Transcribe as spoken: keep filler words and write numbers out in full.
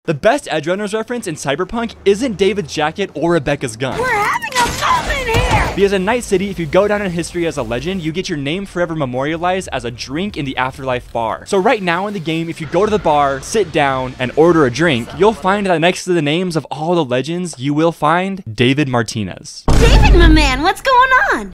The best Edgerunners reference in Cyberpunk isn't David's jacket or Rebecca's gun. We're having a moment here! Because in Night City, if you go down in history as a legend, you get your name forever memorialized as a drink in the Afterlife bar. So right now in the game, if you go to the bar, sit down, and order a drink, you'll find that next to the names of all the legends, you will find David Martinez. David, my man, what's going on?